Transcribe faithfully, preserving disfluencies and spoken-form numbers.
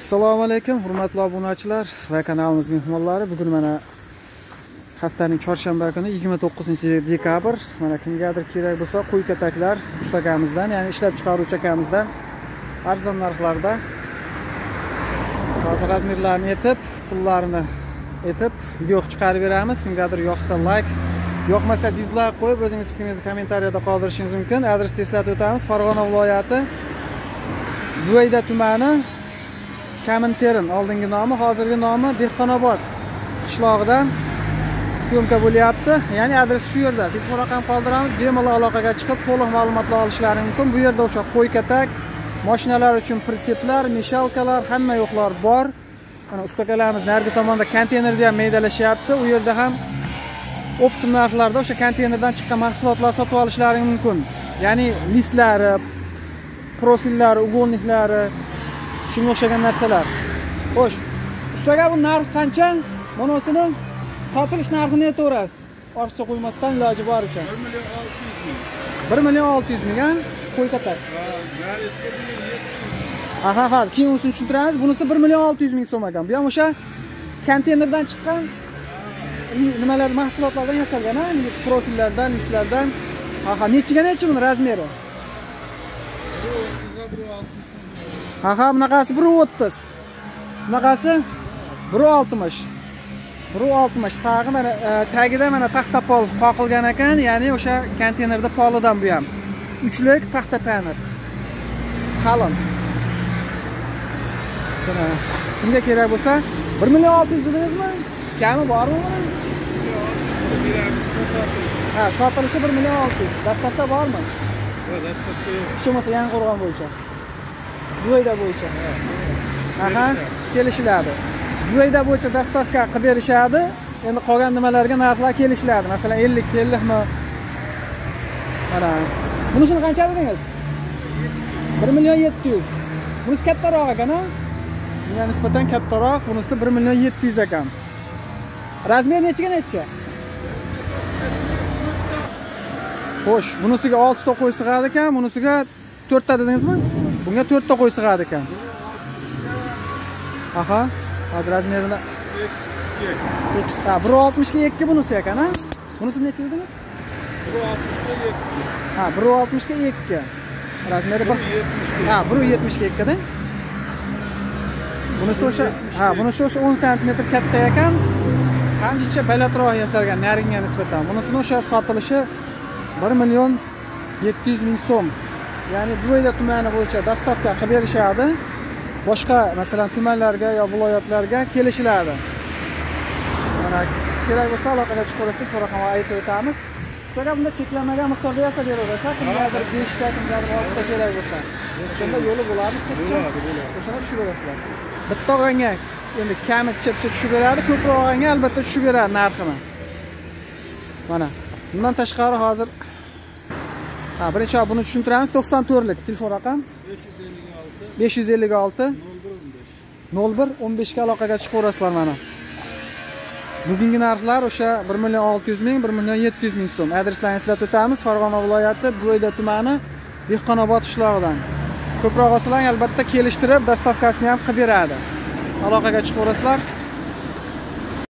Assalomu alaykum, hurmatli obunachilar va kanalimiz mehmonlari. Bugun mana haftaning chorshanba kuni yigirma to'qqizinchi dekabr. Mana kimgadir kerak bo'lsa, qo'y kataklar ustagamizdan, ya'ni ishlab chiqaruvchi akamizdan arzon narxlarda hozir razmerlarini aytib, pullarini aytib video chiqarib beramiz. Kimgadir yoqsa like, yoqmasa dislike qo'yib, o'zingiz fikringizni kommentariyada qoldirishingiz mumkin. Adresni eslatib o'tamiz. Farg'ona viloyati Buvayda tumani, Kaminterin oldingi nomi, hozirgi nomi Dehqonobod qishlog'idan syomka bo'lyapti. Ya'ni adres shu yerda. Telefon raqam qoldiramiz. Bemalol aloqaga chiqib to'liq ma'lumotlar olishlari mumkin. Bu yerda o'sha qo'y katak, mashinalar uchun pritseplar, meshalkalar, hamma yo'qlar bor. Mana ustakalarimiz narigi tomonda konteynerda ham maydalashyapti. U yerda ham optim narxlarda o'sha konteynerdan chiqqan mahsulotlar sotib olishlari mumkin. Ya'ni listlari, profillari, uголниклari, shunga o'xshagan narsalar. Xo'sh, ustaga bu narx qancha? Monosini sotilish narxini aytaverasiz. Ortiqcha qo'ymasdan iloji boricha. bir million olti yuz ming, ha? Qo'y katak. Aha, ha, keyin o'sini tushuntiramiz. Bunisi bir million olti yuz ming so'm ekan. Bu ham o'sha konteynerdan chiqqan nimalar, mahsulotlardan yasalgan, ha? Profillardan, listlardan. Aha, nechiga nechi buni razmeri? Aha, bunaqasi bir o'ttiz. Bunaqasi bir oltmish. bir oltmish. Tag'i mana tagida mana taxta pol qoqilgan ekan, ya'ni o'sha konteynerda polidan bu ham. Uchlik taxta panel. Qalin. Mana kimga kerak bo'lsa bir million olti yuz dedingizmi? Kami bormi? Ha, sotilishi bir million olti yuz. Dastlabda bormi? Yo'q, dastlabda yo'q. Hech bo'lmasa Yangiqo'rg'on bo'yicha. Buvayda bo'yicha. Aha, kelishiladi. Buvayda bo'yicha dastavka qilib berishadi. Endi qolgan nimalarga narxlar kelishiladi. Masalan, ellik ellik mi? Mana. Bunisini qancha dedingiz? bir million yetti yuz. Bunisi kattaroq ekan-a? Bunga nisbatan kattaroq, bunisi bir million yetti yuz ekan. Razmer nechiga necha? Xo'sh, bunisiga olti ta qo'y sig'adi ekan, bunisiga to'rt ta dedingizmi? Bunga to'rt ta qo'y sig'adi ekan. Aha, hozir razmerini ha, bir oltmish ga ikki bunisi ekan-a? Bunisi necha dedingiz? bir oltmish ga ikki. Ha, bir oltmish ga ikki. Razmeri bir ha, bir yetmish ga ikki da. Bunisi o'sha, ha, bunisi o'sha o'n santimetr katta ekan. Qancha balandroq yasalgan nariga nisbatan. Bunisini o'sha sotilishi bir million yetti yuz ming so'm. Ya'ni Buvayda tumani bo'yicha dastavka qilib berishadi. Boshqa, masalan, tumanlarga yo viloyatlarga kelishiladi. Mana kerak bo'lsa aloqaga chiqaverasiz, raqamni aytib o'tamiz. Sizga bunda cheklanmagan miqdorda yasab beraverasiz. Kimgadir besh ta, kimgadir olti ta kerak bo'lsa. Shunda yo'li bo'ladi, bo'ladi, bo'ladi. O'shani tushib berasizlar. Bitta og'anga endi kami chip-chip tushib beradi, ko'proq og'anga albatta tushib beradi narxini. Mana. Bundan tashqari hozir ha, birinchi buni tushuntiramiz. to'qson to'rtlik telefon raqam besh yuz ellik olti nol bir o'n besh ga aloqaga chiqaverasizlar mana. Bugungi narxlar o'sha bir million olti yuz ming, bir million yetti yuz ming so'm. Adreslarni eslatib o'tamiz. Farg'ona viloyati Buvayda tumani, Dehqonobod qishlog'idan. Ko'proq olsalar albatta kelishtirib, dastavkasini ham qilib beradi. Aloqaga chiqaverasizlar.